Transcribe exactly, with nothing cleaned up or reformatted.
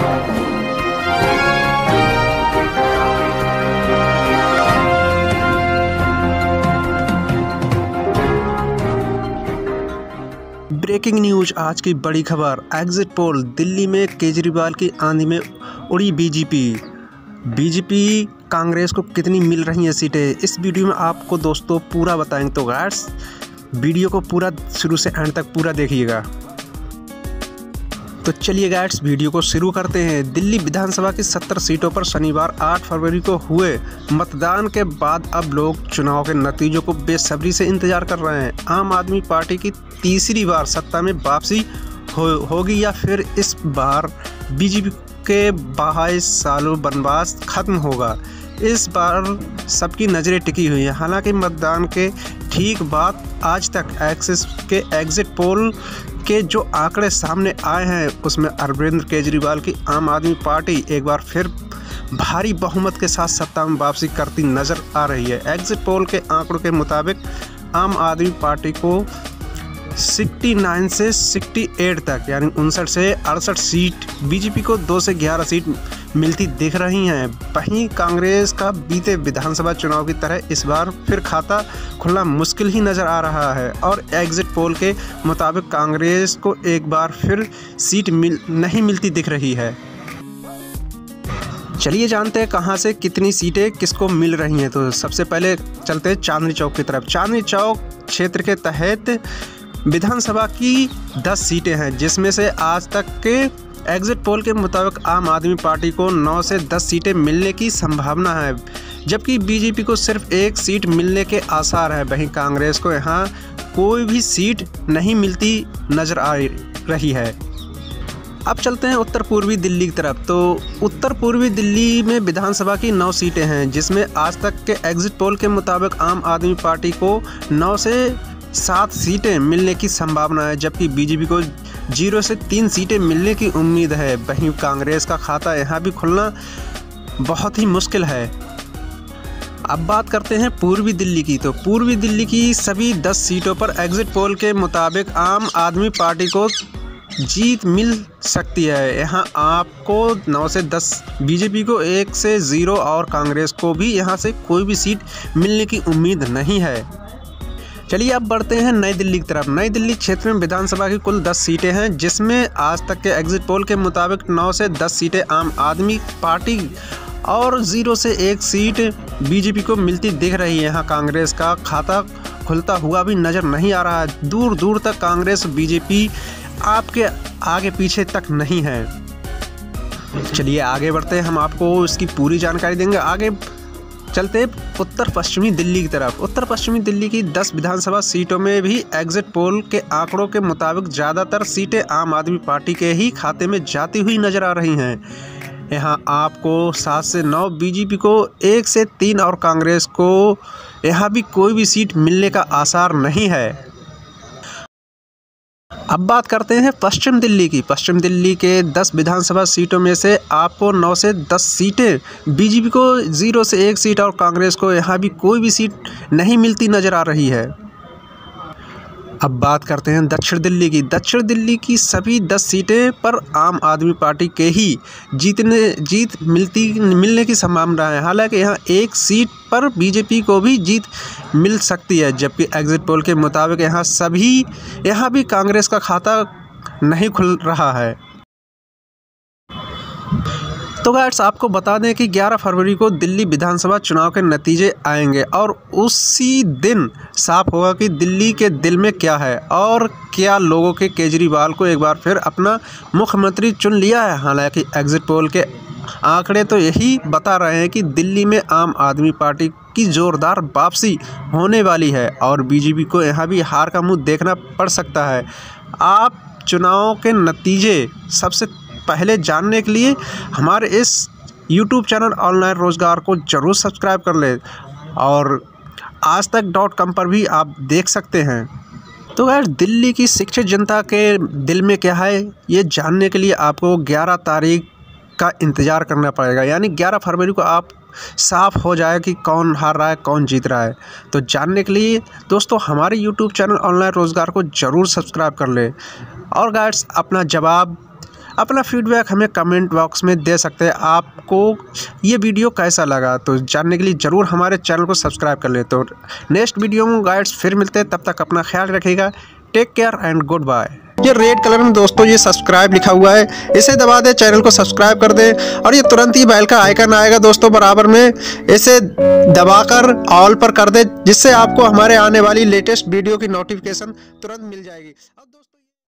Breaking news, आज की बड़ी खबर। एग्जिट पोल, दिल्ली में केजरीवाल की आंधी में उड़ी बीजेपी। बीजेपी कांग्रेस को कितनी मिल रही हैं सीटें, इस वीडियो में आपको दोस्तों पूरा बताएंगे। तो गाइस वीडियो को पूरा शुरू से एंड तक पूरा देखिएगा। तो चलिए गाइस वीडियो को शुरू करते हैं। दिल्ली विधानसभा की सत्तर सीटों पर शनिवार आठ फरवरी को हुए मतदान के बाद अब लोग चुनाव के नतीजों को बेसब्री से इंतजार कर रहे हैं। आम आदमी पार्टी की तीसरी बार सत्ता में वापसी हो, होगी या फिर इस बार बीजेपी के बाईस सालों वनवास खत्म होगा, इस बार सबकी नज़रें टिकी हुई हैं। हालांकि मतदान के ठीक बाद आज तक एक्सिस के एग्जिट पोल के जो आंकड़े सामने आए हैं उसमें अरविंद केजरीवाल की आम आदमी पार्टी एक बार फिर भारी बहुमत के साथ सत्ता में वापसी करती नज़र आ रही है। एग्जिट पोल के आंकड़ों के मुताबिक आम आदमी पार्टी को उनहत्तर से अड़सठ तक यानी उनसठ से अड़सठ सीट, बीजेपी को दो से ग्यारह सीट मिलती दिख रही हैं। वहीं कांग्रेस का बीते विधानसभा चुनाव की तरह इस बार फिर खाता खुलना मुश्किल ही नज़र आ रहा है और एग्जिट पोल के मुताबिक कांग्रेस को एक बार फिर सीट मिल नहीं मिलती दिख रही है। चलिए जानते हैं कहां से कितनी सीटें किसको मिल रही हैं। तो सबसे पहले चलते हैं चांदनी चौक की तरफ। चांदनी चौक क्षेत्र के तहत विधानसभा की दस सीटें हैं, जिसमें से आज तक के एग्जिट पोल के मुताबिक आम आदमी पार्टी को नौ से दस सीटें मिलने की संभावना है, जबकि बीजेपी को सिर्फ एक सीट मिलने के आसार है। वहीं कांग्रेस को यहां कोई भी सीट नहीं मिलती नज़र आ रही है। अब चलते हैं उत्तर पूर्वी दिल्ली की तरफ। तो उत्तर पूर्वी दिल्ली में विधानसभा की नौ सीटें हैं, जिसमें आज तक के एग्जिट पोल के मुताबिक आम आदमी पार्टी को नौ से सात सीटें मिलने की संभावना है, जबकि बीजेपी को जीरो से तीन सीटें मिलने की उम्मीद है। वहीं कांग्रेस का खाता यहां भी खुलना बहुत ही मुश्किल है। अब बात करते हैं पूर्वी दिल्ली की। तो पूर्वी दिल्ली की सभी दस सीटों पर एग्जिट पोल के मुताबिक आम आदमी पार्टी को जीत मिल सकती है। यहां आपको नौ से दस, बीजेपी को एक से ज़ीरो और कांग्रेस को भी यहां से कोई भी सीट मिलने की उम्मीद नहीं है। चलिए अब बढ़ते हैं नई दिल्ली की तरफ। नई दिल्ली क्षेत्र में विधानसभा की कुल दस सीटें हैं, जिसमें आज तक के एग्जिट पोल के मुताबिक नौ से दस सीटें आम आदमी पार्टी और ज़ीरो से एक सीट बीजेपी को मिलती दिख रही है। यहाँ कांग्रेस का खाता खुलता हुआ भी नज़र नहीं आ रहा है। दूर दूर तक कांग्रेस बीजेपी आपके आगे पीछे तक नहीं है। चलिए आगे बढ़ते हैं, हम आपको इसकी पूरी जानकारी देंगे। आगे चलते उत्तर पश्चिमी दिल्ली की तरफ। उत्तर पश्चिमी दिल्ली की दस विधानसभा सीटों में भी एग्जिट पोल के आंकड़ों के मुताबिक ज़्यादातर सीटें आम आदमी पार्टी के ही खाते में जाती हुई नज़र आ रही हैं। यहां आपको सात से नौ, बीजेपी को एक से तीन और कांग्रेस को यहां भी कोई भी सीट मिलने का आसार नहीं है। अब बात करते हैं पश्चिम दिल्ली की। पश्चिम दिल्ली के दस विधानसभा सीटों में से आपको नौ से दस सीटें, बीजेपी को ज़ीरो से एक सीट और कांग्रेस को यहाँ भी कोई भी सीट नहीं मिलती नज़र आ रही है। अब बात करते हैं दक्षिण दिल्ली की। दक्षिण दिल्ली की सभी दस सीटें पर आम आदमी पार्टी के ही जीतने जीत मिलती मिलने की संभावना है। हालांकि यहाँ एक सीट पर बीजेपी को भी जीत मिल सकती है, जबकि एग्जिट पोल के मुताबिक यहाँ सभी यहाँ भी कांग्रेस का खाता नहीं खुल रहा है। तो गाइस आपको बता दें कि ग्यारह फरवरी को दिल्ली विधानसभा चुनाव के नतीजे आएंगे और उसी दिन साफ होगा कि दिल्ली के दिल में क्या है और क्या लोगों के केजरीवाल को एक बार फिर अपना मुख्यमंत्री चुन लिया है। हालांकि एग्जिट पोल के आंकड़े तो यही बता रहे हैं कि दिल्ली में आम आदमी पार्टी की जोरदार वापसी होने वाली है और बीजेपी को यहाँ भी हार का मुंह देखना पड़ सकता है। आप चुनाव के नतीजे सबसे पहले जानने के लिए हमारे इस यूट्यूब चैनल ऑनलाइन रोज़गार को ज़रूर सब्सक्राइब कर लें और आज तक डॉट कॉम पर भी आप देख सकते हैं। तो यार दिल्ली की शिक्षित जनता के दिल में क्या है, ये जानने के लिए आपको ग्यारह तारीख का इंतज़ार करना पड़ेगा। यानी ग्यारह फरवरी को आप साफ हो जाए कि कौन हार रहा है कौन जीत रहा है। तो जानने के लिए दोस्तों हमारे यूट्यूब चैनल ऑनलाइन रोज़गार को ज़रूर सब्सक्राइब कर लें और गाइस अपना जवाब अपना फीडबैक हमें कमेंट बॉक्स में दे सकते हैं। आपको ये वीडियो कैसा लगा तो जानने के लिए ज़रूर हमारे चैनल को सब्सक्राइब कर ले। तो नेक्स्ट वीडियो में गाइड्स फिर मिलते हैं, तब तक अपना ख्याल रखिएगा। Take care and good bye. ये रेड कलर में दोस्तों ये सब्सक्राइब लिखा हुआ है, इसे दबा दे, चैनल को सब्सक्राइब कर दे और ये तुरंत ही बेल का आइकन आएगा दोस्तों बराबर में, इसे दबाकर ऑल पर कर दे, जिससे आपको हमारे आने वाली लेटेस्ट वीडियो की नोटिफिकेशन तुरंत मिल जाएगी।